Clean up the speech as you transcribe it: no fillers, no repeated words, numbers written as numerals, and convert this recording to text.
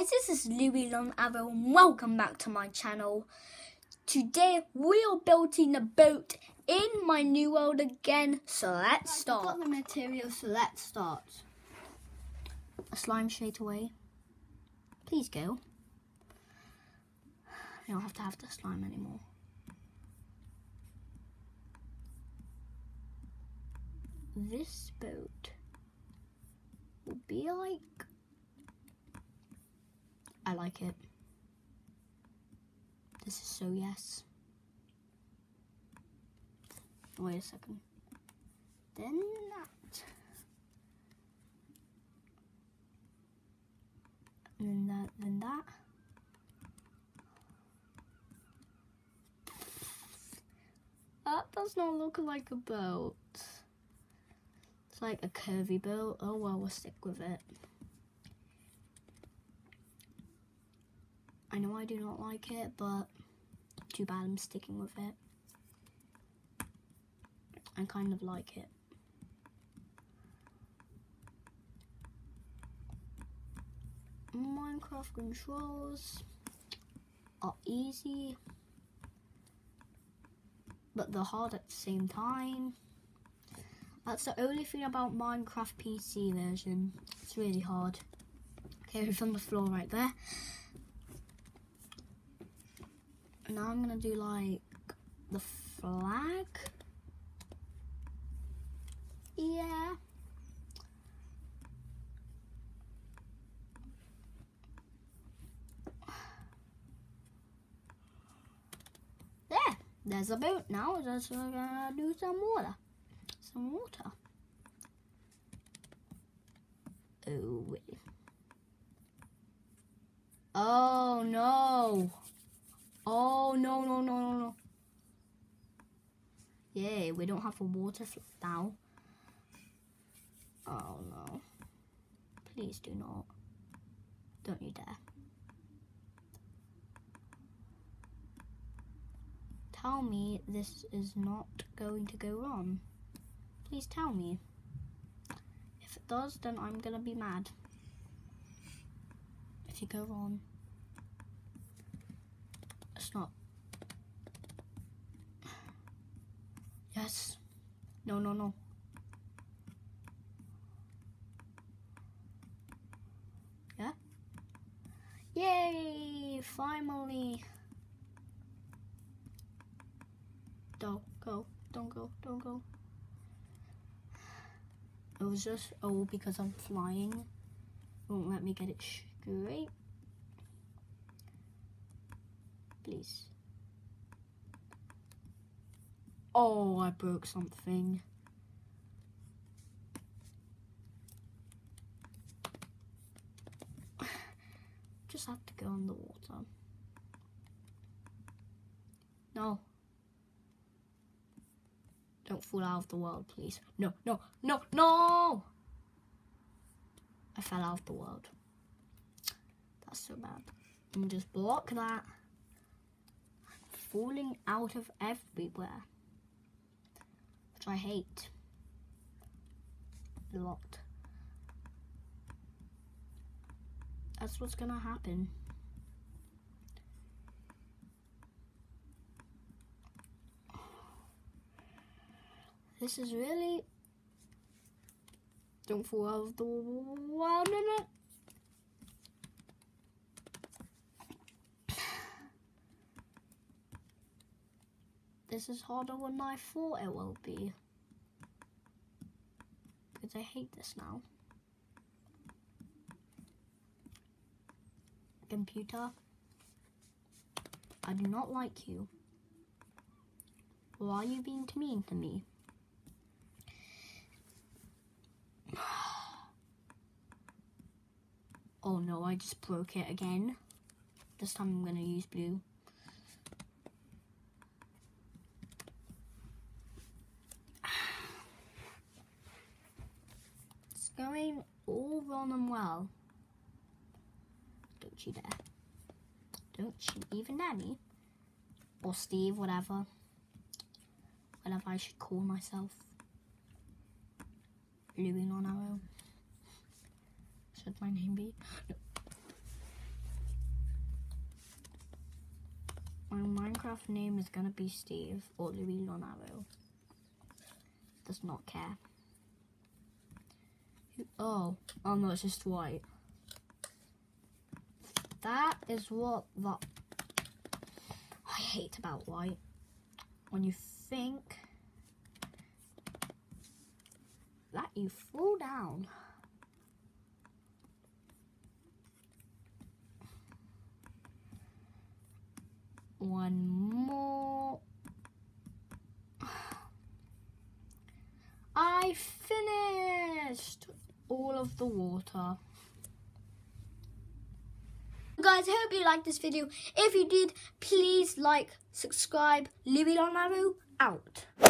guys, this is Louis Long Arrow and welcome back to my channel. Today we are building a boat in my new world again, so let's start. I've got the material, so let's start. A slime straight away. Please go. I don't have to have the slime anymore. This boat will be like... I like it. This is so yes. Wait a second. Then that. And then that, then that. That does not look like a boat. It's like a curvy boat. Oh well, we'll stick with it. I know I do not like it, but too bad I'm sticking with it. I kind of like it. Minecraft controls are easy, but they're hard at the same time. That's the only thing about Minecraft PC version. It's really hard. Okay, it's on the floor right there. Now I'm gonna do like the flag. Yeah. There's a boat now. Just gonna do some water. Some water. Oh wait. Oh no. Oh, no. Yay, we don't have a water float now. Oh, no. Please do not. Don't you dare. Tell me this is not going to go wrong. Please tell me. If it does, then I'm gonna be mad. If you go wrong. It's not. Yes. No. Yeah? Yay! Finally! Don't go. It was just, because I'm flying. It won't let me get it straight. Please. Oh, I broke something. Just have to go in the water. No. Don't fall out of the world, please. No. I fell out of the world. That's so bad. I'm gonna just block that. Falling out of everywhere, which I hate a lot. That's what's gonna happen. This is really... Don't fall out of the world in it. This is harder than I thought it will be. Because I hate this now. Computer. I do not like you. Why are you being too mean to me? Oh no, I just broke it again. This time I'm gonna use blue. Going all wrong and well. Don't you dare. Don't you even dare me. Or Steve, whatever. Whatever I should call myself. Louis Long Arrow. Should my name be? No. My Minecraft name is gonna be Steve or Louis Lonaro. Does not care. Oh no, it's just white. That is what that I hate about white. When you think that you fall down. One more. I finished all of the water. Guys, I hope you liked this video. If you did, please like, subscribe. Louis Lonaro out.